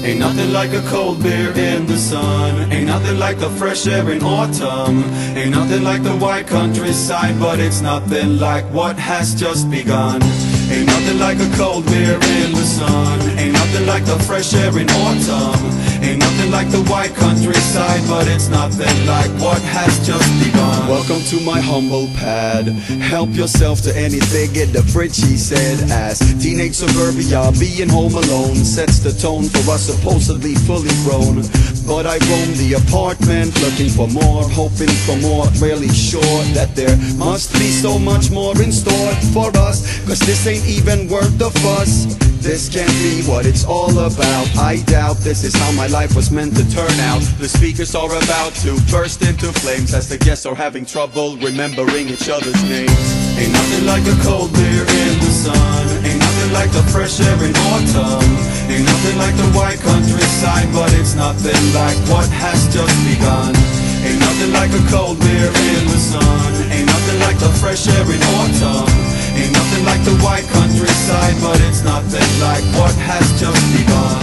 Ain't nothing like a cold beer in the sun. Ain't nothing like the fresh air in autumn. Ain't nothing like the white countryside, but it's nothing like what has just begun. Ain't nothing like a cold beer in the sun. Ain't nothing like the fresh air in autumn. Ain't nothing like the white countryside, but it's nothing like what has just begun. Welcome to my humble pad. Help yourself to anything in the fridge, he said. As teenage suburbia, being home alone sets the tone for us supposedly fully grown. But I roam the apartment looking for more, hoping for more, really sure that there must be so much more in store for us, cause this ain't even worth the fuss. This can't be what it's all about. I doubt this is how my life was meant to turn out. The speakers are about to burst into flames as the guests are having trouble remembering each other's names. Ain't nothing like a cold beer in the sun. Ain't nothing like the fresh air in autumn. Ain't nothing like the white countryside, but it's nothing like what has just begun. Ain't nothing like a cold beer in the sun. Ain't nothing like the fresh air in autumn. Ain't nothing like the white countryside, but it's nothing like what has just begun.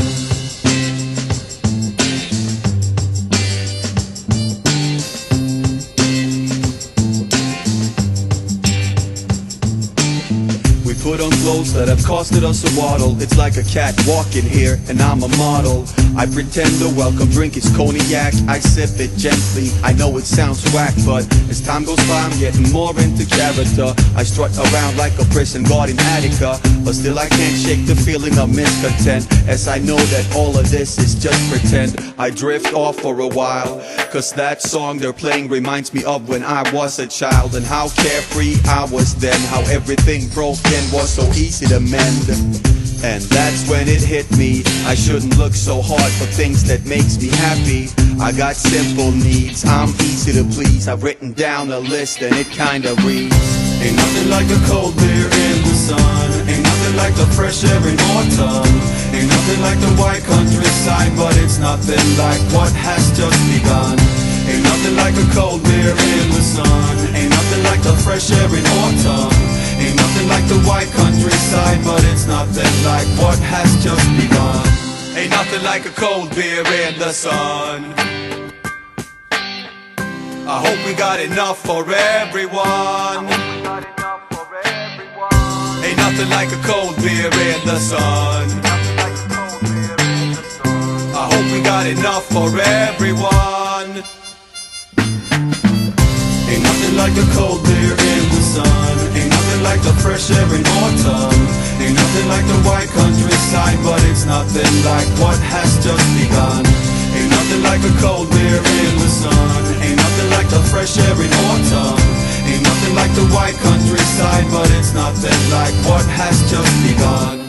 Put on clothes that have costed us a waddle. It's like a cat walking here, and I'm a model. I pretend the welcome drink is cognac. I sip it gently, I know it sounds whack, but as time goes by I'm getting more into character. I strut around like a prison guard in Attica, but still I can't shake the feeling of miscontent, as I know that all of this is just pretend. I drift off for a while, cause that song they're playing reminds me of when I was a child, and how carefree I was then, how everything broke and was so easy to mend. And that's when it hit me, I shouldn't look so hard for things that makes me happy. I got simple needs, I'm easy to please. I've written down a list and it kinda reads: ain't nothing like a cold beer in the sun. Ain't nothing like the fresh air in autumn. Ain't nothing like the white countryside, but it's nothing like what has just begun. Ain't nothing like a cold beer in the sun. Ain't nothing like the fresh air in autumn. Ain't nothing like the white countryside, but it's nothing like what has just begun. Ain't nothing like a cold beer in the sun. I hope we got enough for everyone. Ain't nothing like a cold beer in the sun. I hope we got enough for everyone. Ain't nothing like a cold beer in the sun. Ain't nothing like the fresh air in autumn. Ain't nothing like the white countryside, but it's nothing like what has just begun. Ain't nothing like a cold beer in the sun. Ain't nothing like the fresh air in autumn. Ain't nothing like the white countryside, but it's nothing like what has just begun.